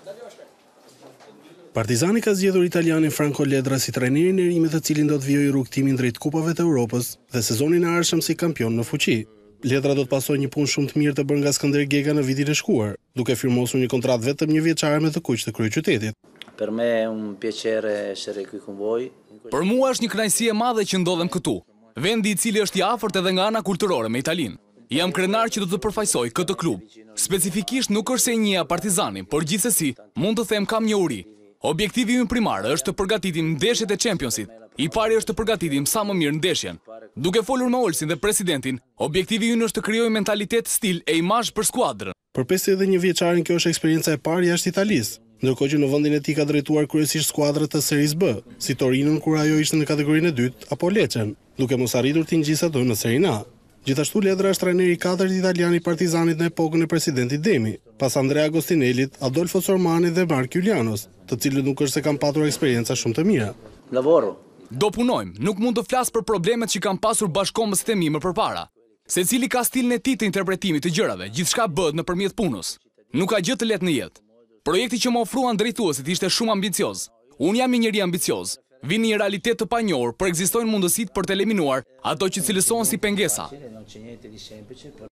Partizani ka zgjedhur italianin Franco Ledra si trajnerin e ri me të cilin do të vijojë rrugtimin drejt kupave të Europës dhe sezonin e ardhshëm si kampion në fuqi. Ledra do të pasojë një punë shumë të mirë të bërë nga Skënder Gega në vitin e shkuar, duke firmosur një kontratë vetëm një vjeçare me të kuq të kryeqytetit. Per me è un piacere essere qui con voi. Për mua është një kënaqësi e madhe që ndodhem këtu, vendi i cili është i afërt edhe nga ana kulturore me Italinë. Jam krenar që do të përfaqësoj këtë klub. Specifikisht nuk është se e njeh Partizanin, por gjithsesi mund të them kam një uri. Objektivi im primar është të përgatitim ndeshjet e Championsit. I pari është të përgatitim sa më mirë ndeshjen. Duke folur me Olsin dhe presidentin, objektivi ynë është të krijojë mentalitet, stil e imazh për skuadrën. Për 51 vjeçarin kjo është eksperienca e parë jashtë Italisë, ndërkohë që në vendin e tij ka drejtuar kryesisht skuadrat të Series B, si Torinën kur ajo ishte në kategorinë e dytë apo Lecën, duke mos arritur të ngjisë ato në Serie A. Gjithashtu Ledra është trajneri i katërt italian i Partizanit në epokën e presidentit Demi, pas Andrea Agostinellit, Adolfo Sormani dhe Mark Julianos, të cilët nuk është se kanë patur eksperienca shumë të mira. Lavoro. Do punojmë, nuk mund të flas për problemet që kanë pasur bashkëkombësit e mi më përpara. Secili ka stilin e tij të interpretimit të gjërave, gjithçka bëhet nëpërmjet punës. Nuk ka gjë të lehtë në jetë. Projekti që më ofruan drejtuesit ishte shumë ambicioz. Unë jam një njeri ambicioz. Vini një realitet të panjohur, por ekzistojnë mundësitë për të eliminuar ato që cilësohen si pengesa.